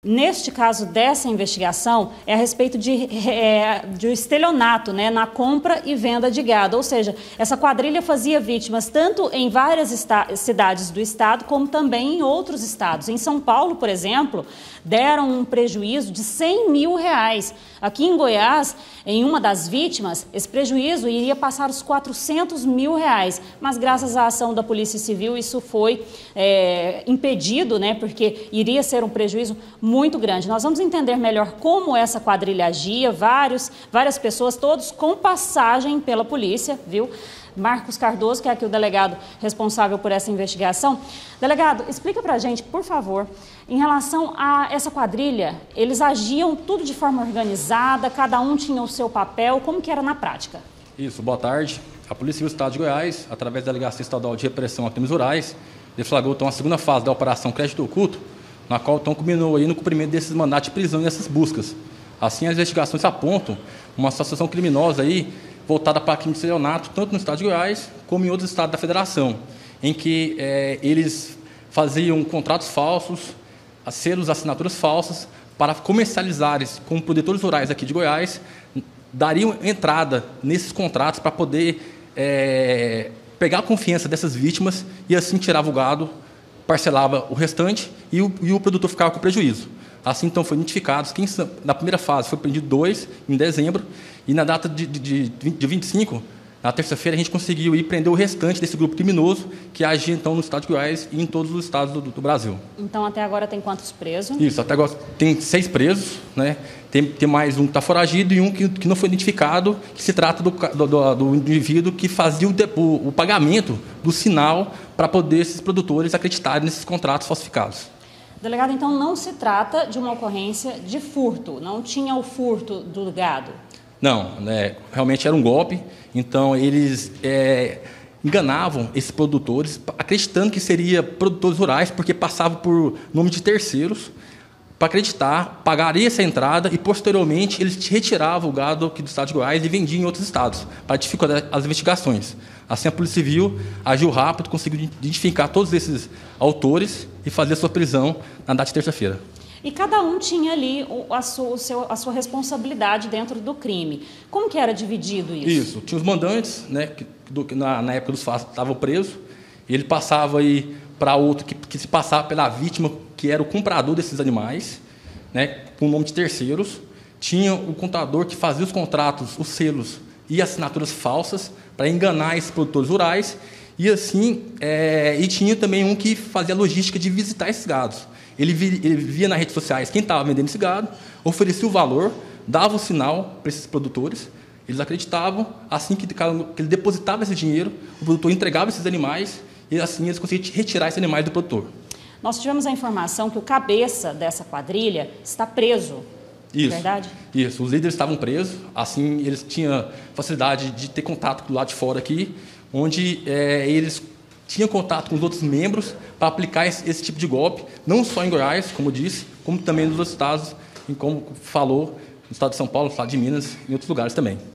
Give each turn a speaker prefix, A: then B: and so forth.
A: Neste caso dessa investigação, é a respeito de estelionato, né, na compra e venda de gado. Ou seja, essa quadrilha fazia vítimas tanto em várias cidades do estado, como também em outros estados. Em São Paulo, por exemplo, deram um prejuízo de R$100 mil. Aqui em Goiás, em uma das vítimas, esse prejuízo iria passar os R$400 mil. Mas graças à ação da Polícia Civil, isso foi impedido, né, porque iria ser um prejuízo muito grande. Nós vamos entender melhor como essa quadrilha agia, várias pessoas, todos com passagem pela polícia, viu? Marcos Cardoso, que é aqui o delegado responsável por essa investigação. Delegado, explica pra gente, por favor, em relação a essa quadrilha, eles agiam tudo de forma organizada, cada um tinha o seu papel, como que era na prática?
B: Isso, boa tarde. A Polícia Civil do Estado de Goiás, através da Delegacia Estadual de Repressão a Crimes Rurais, deflagrou então a segunda fase da Operação Crédito Oculto, na qual então culminou aí no cumprimento desses mandatos de prisão e dessas buscas. Assim, as investigações apontam uma associação criminosa aí voltada para crime de estelionato, tanto no estado de Goiás como em outros estados da federação, em que eles faziam contratos falsos, selos, assinaturas falsas, para comercializarem com produtores rurais aqui de Goiás, dariam entrada nesses contratos para poder pegar a confiança dessas vítimas e assim tirava o gado, parcelava o restante e o produtor ficava com prejuízo. Assim, então, foram identificados, na primeira fase foi prendido 2, em dezembro, e na data de 25, na terça-feira, a gente conseguiu prender o restante desse grupo criminoso, que agia, então, no estado de Goiás e em todos os estados do Brasil.
A: Então, até agora tem quantos presos?
B: Isso, até agora tem 6 presos, né? Tem mais um que está foragido e um que não foi identificado, que se trata do indivíduo que fazia o pagamento do sinal para poder esses produtores acreditarem nesses contratos falsificados.
A: Delegado, então não se trata de uma ocorrência de furto, não tinha o furto do gado?
B: Não, né, realmente era um golpe, então eles enganavam esses produtores, acreditando que seriam produtores rurais, porque passavam por nome de terceiros, para acreditar, pagaria essa entrada e, posteriormente, eles retiravam o gado aqui do estado de Goiás e vendiam em outros estados, para dificultar as investigações. Assim, a Polícia Civil agiu rápido, conseguiu identificar todos esses autores e fazer a sua prisão na data de terça-feira.
A: E cada um tinha ali a sua responsabilidade dentro do crime. Como que era dividido isso?
B: Isso, tinha os mandantes, né, que na época dos fatos estavam presos, e ele passava aí para outro que se passava pela vítima, que era o comprador desses animais, né, com o nome de terceiros. Tinha o contador que fazia os contratos, os selos e assinaturas falsas para enganar esses produtores rurais. E assim, e tinha também um que fazia a logística de visitar esses gados. Ele via nas redes sociais quem estava vendendo esse gado, oferecia o valor, dava o sinal para esses produtores. Eles acreditavam, assim que ele depositava esse dinheiro, o produtor entregava esses animais e assim eles conseguiam retirar esses animais do produtor.
A: Nós tivemos a informação que o cabeça dessa quadrilha está preso.
B: Isso,
A: verdade?
B: Isso, os líderes estavam presos, assim eles tinham facilidade de ter contato do lado de fora aqui, onde eles tinham contato com os outros membros para aplicar esse tipo de golpe, não só em Goiás, como disse, como também nos outros estados, como falou, no estado de São Paulo, no estado de Minas e em outros lugares também.